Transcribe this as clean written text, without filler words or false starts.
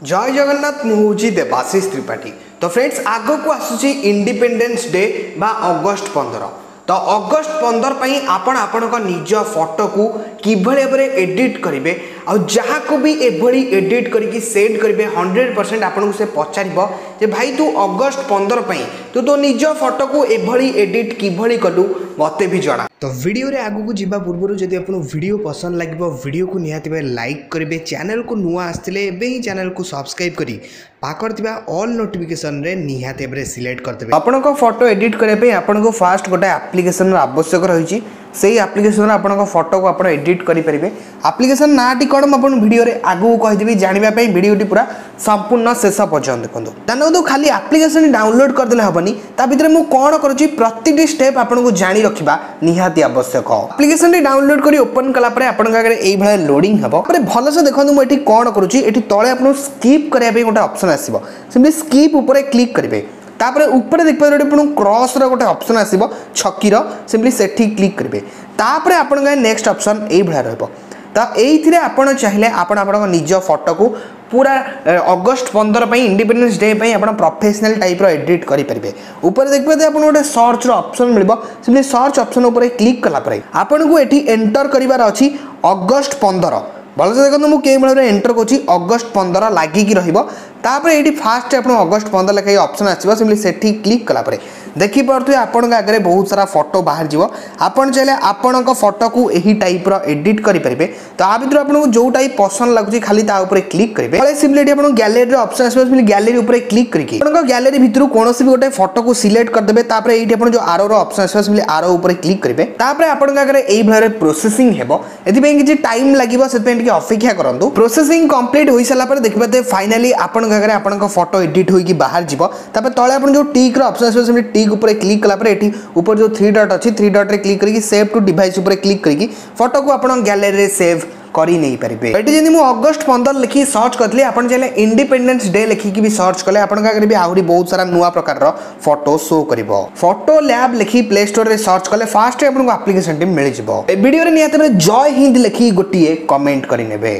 जय जगन्नाथ मुझे देवाशीष त्रिपाठी। तो फ्रेंड्स आग को आसूची इंडिपेंडेंस डे बा अगस्ट 15। तो अगस्ट 15 पई आपण निज फोटो को किभली भाव एडिट करेंगे आ जहाँ को भी एभली एडिट करके सेंड करेंगे 100% आपको से पचार जे भाई तू अगस्ट 15 पई तू तो निज फोटो को एभली एडिट किभली कलु मते भी जଣା। तो वीडियो रे आगु को जीवा पूर्व जदि आपको वीडियो पसंद लगे वीडियो को निहाती लाइक करेंगे, चैनल को नुआ आसते ही चैनल को सब्सक्राइब करी पाकर ऑल नोटिफिकेशन रे निहाती भाव सिलेक्ट करते। आपण को फोटो एडिट करने आपन को फास्ट गोटे एप्लिकेशन आवश्यक रही से एप्लिकेशन आपन फोटो को आप एडिट करेंगे। एप्लिकेशन नाटी कौन मुझे वीडियो रे आगू कहीदेवी जानापी वीडियो पूरा संपूर्ण शेष पर्यटन देखो। तो खाली एप्लिकेशन डाउनलोड करदे हेनी भितर मुझे कौन करुँच प्रति स्टेप आपको जाणी रखा निहाती आवश्यक। एप्लिकेशन डाउनलोड कर ओपन कलापर आपरे लोडिंग हम भलसे देखो मुझे कौन करुँची तले आपको स्किप करने गोटे ऑप्शन आसो सिंपली स्किप उपर क्लिक करेंगे। तापर ऊपर देख पारे क्रॉस रो गोटे ऑप्शन आसो छकीर सिंपली सेठी क्लिक करेंगे। तापर आप नेक्स्ट ऑप्शन यही रहा तो ये आपड़ चाहिए आप निज फोटो को पूरा अगस्ट 15 पई इंडिपेंडेंस डे पई आप प्रोफेशनल टाइप रो एडिट करेंगे। ऊपर देख पाते आप गोटे सर्च रो ऑप्शन मिल सिंपली सर्च ऑप्शन उपर क्लिक कलापर आपन को एटी एंटर करिवार अछि अगस्ट 15। भलसे देखो मुझे भाव एंटर करुँची अगस्ट 15 लगिकी रहीपर ये फास्ट आप अगस्ट 15 लेखाई ऑप्शन आसो सिंपली सेठी क्लिक कलापर देखिपे आपण आगे बहुत सारा फोटो बाहर जीव। आपन चाहिए आपण फोटो को यही टाइप रो एडिट करेंगे। तो आ भर आपको जो टाइप पसंद लगुच खाली क्लिक करेंगे सिंपली आप गैलेरी ऑप्शन आसो गैलेरी उपर क्लिक करके गैलेरी भितर कौन भी गोटे फोटो को सिलेक्ट करदे। ये जो आरो ऑप्शन आसो सिंपली आरो उपर क्लिक करेंगे। आपन आगे यही भाव प्रोसेसिंग हेबो एथि किसी टाइम लगे से अपेक्षा करूँ। प्रोसेसिंग कंप्लीट हो सारापर देखिए फाइनाली आपन फोटो एडिट होगी बाहर जीव। तले आप जो टिक ऑप्शन आसो टिक ऊपर क्लिक कलापर ये ऊपर जो 3 डॉट अच्छी 3 डॉट रे क्लिक करके सेव टू डिवाइस ऊपर क्लिक करके फोटो को आप गैलेरी रे सेव करी नहीं पारे। ये जमी मुझे अगस्ट 15 लिखी सर्च करी आप चाहिए इंडिपेंडेंस डे लिखिकी भी सर्च कले आपरे भी आहरी बहुत सारा नुआ प्रकार फोटो शो कर फोटो लैब लिखी प्ले स्टोर रे सर्च कले फास्ट आपको एप्लिकेशन मिल जाए। वीडियो रे निहाती जय हिंद लिखी गोटे कमेंट करेंगे।